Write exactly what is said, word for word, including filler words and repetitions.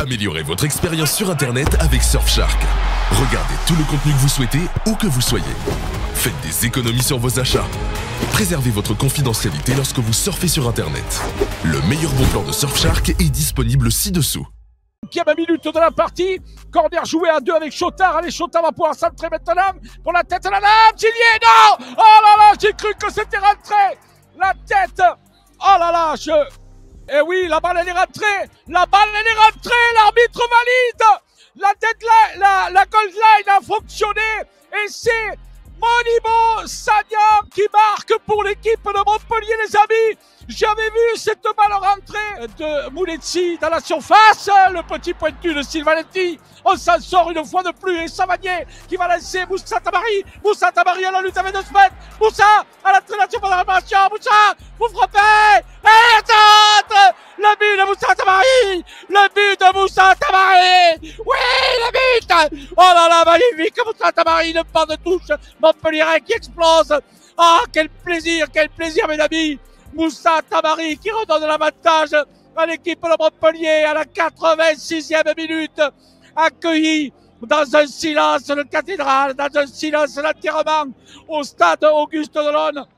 Améliorez votre expérience sur Internet avec Surfshark. Regardez tout le contenu que vous souhaitez, où que vous soyez. Faites des économies sur vos achats. Préservez votre confidentialité lorsque vous surfez sur Internet. Le meilleur bon plan de Surfshark est disponible ci-dessous. Cinquième minute de la partie, corner joué à deux avec Chotard. Allez, Chotard va pouvoir centrer maintenant pour la tête de la lame. Gillier, non! Oh là là, j'ai cru que c'était rentré. La tête, oh là là, je... Eh oui, la balle elle est rentrée. La balle elle est rentrée, l'arbitre valide. La deadline, la, la goal line a fonctionné. Et c'est Monimo Sagna qui marque pour l'équipe de Montpellier, les amis. J'avais vu cette balle rentrée de Mouletsi dans la surface. Le petit pointu de Silvanetti. On s'en sort une fois de plus. Et Savanier qui va lancer Moussa Tamari. Moussa Tamari à la lutte avec deux semaines. Moussa à la traînation pour la réparation. Moussa, vous frappez. Et attends, le but de Moussa Tamari. Le but de Moussa Tamari. Oui, le but. Oh là là, magnifique. Moussa Tamari, le pas de touche. Montpellier qui explose. Ah, quel plaisir, quel plaisir, mes amis. Moussa Tamari qui redonne l'avantage à l'équipe de Montpellier à la quatre-vingt-sixième minute, accueilli dans un silence le cathédrale, dans un silence l'enterrement au stade Auguste Delaune.